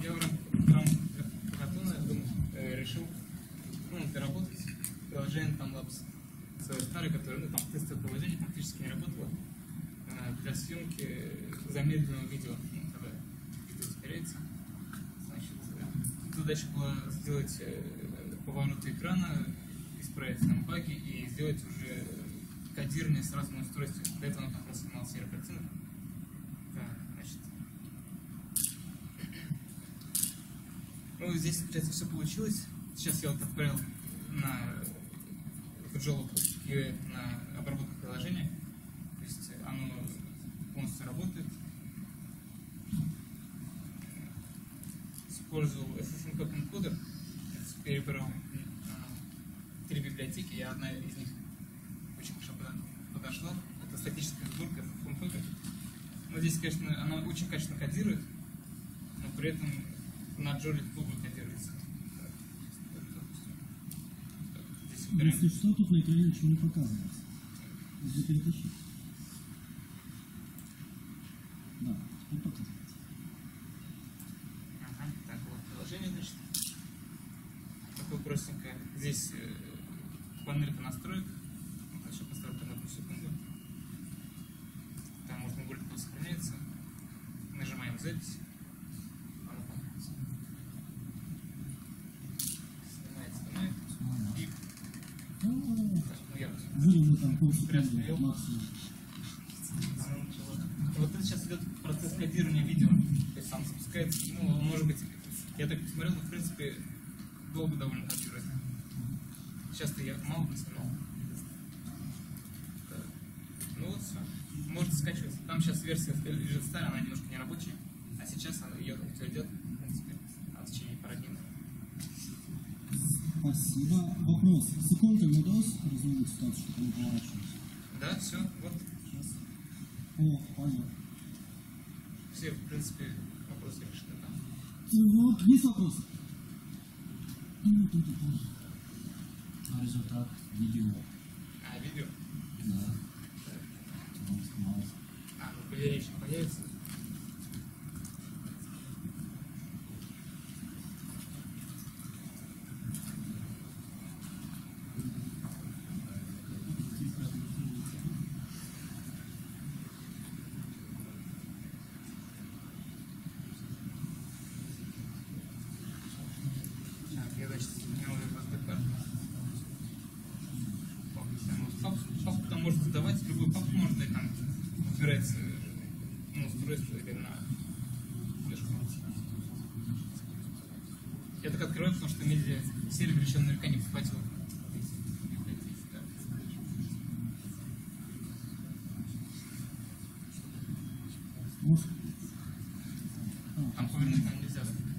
Я в рамках хакатона решил доработать приложение Timelapse. Свое старое, которое, там тестовое приложение фактически не работало для съемки замедленного видео, когда видео ускоряется. Значит, задача была сделать повороты экрана, исправить там баги и сделать уже кодирование сразу на устройстве. До этого он как раз снимал серию картинок. Так, значит. Ну, здесь, получается, все получилось. Сейчас я вот отправил на Visual QA на обработку приложения. То есть оно полностью работает. Использовал SSMP Encoder, перебрал 3 библиотеки, и одна из них очень хорошо подошла. Это статическая сборка FFmpeg. Но здесь, конечно, она очень качественно кодирует, но при этом на Jolly Google кодируется. Если что, тут на экране ничего не показывается. Если перетащить. Да, теперь показывается. Ага, так вот, приложение, значит. Такое простенькое. Здесь панелька настроек. Еще поставлю там 1 секунду. Там можно выбрать, кто сохраняется. Нажимаем запись. Снимает. И будем мы там полсекунды максимум. Вот это сейчас идет процесс кодирования видео. То есть сам запускается. Ну, может быть, я так посмотрел, но в принципе долго довольно кодирует. Сейчас-то я мало посмотрел. Ну вот все. Можете скачивать. Там сейчас версия лежит старая, она немножко не рабочая. А сейчас ее все идет, в принципе, в течение пары дней. Спасибо. Вопрос. С иконками удалось разрулить ситуацию, чтобы они поворачивались? Да, все, вот. Сейчас. О, понятно. Все, в принципе, вопросы решены там. Вот, есть вопросы? А результат видео? А, видео? Да. Он снимался. А, ну, поверить, появится. Я, значит, снял SD-карту. Папку там можно задавать, любую папку можно дать, там выбирается на устройство или на флешку. Я так открываю, потому что медиа сервер еще наверняка не подхватил. Может? Там повернуть нам нельзя, да?